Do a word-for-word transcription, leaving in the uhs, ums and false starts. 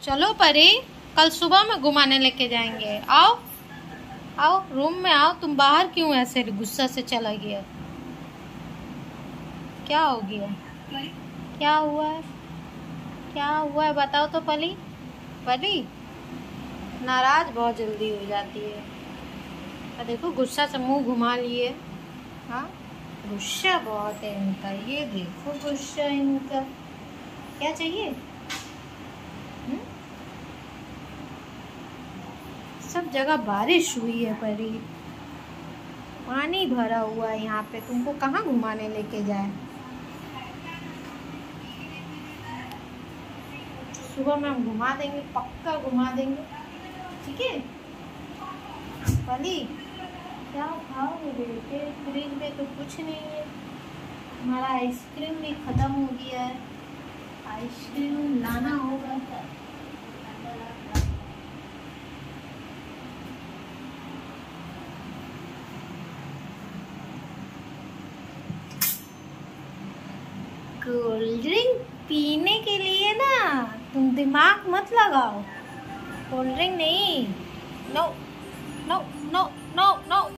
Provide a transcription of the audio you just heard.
चलो परी, कल सुबह में घुमाने लेके जाएंगे। आओ आओ रूम में आओ। तुम बाहर क्यों ऐसे गुस्सा से चला गया? क्या हो गया? क्या हुआ है? क्या हुआ है बताओ तो पली। पली नाराज बहुत जल्दी हो जाती है। और देखो गुस्सा से मुंह घुमा लिए। हाँ गुस्सा बहुत है इनका। ये देखो गुस्सा इनका। क्या चाहिए? हुँ? सब जगह बारिश हुई है परी, पानी भरा हुआ है यहाँ पे। तुमको कहाँ घुमाने लेके जाए? सुबह में हम घुमा देंगे, पक्का घुमा देंगे। ठीक है पली? क्या खाओगे बेटे? फ्रिज में तो कुछ नहीं है। हमारा आइसक्रीम भी खत्म हो गया है। आइसक्रीम लाना होगा। कोल्ड ड्रिंक पीने के लिए ना तुम दिमाग मत लगाओ। कोल्ड ड्रिंक नहीं। No no no no no.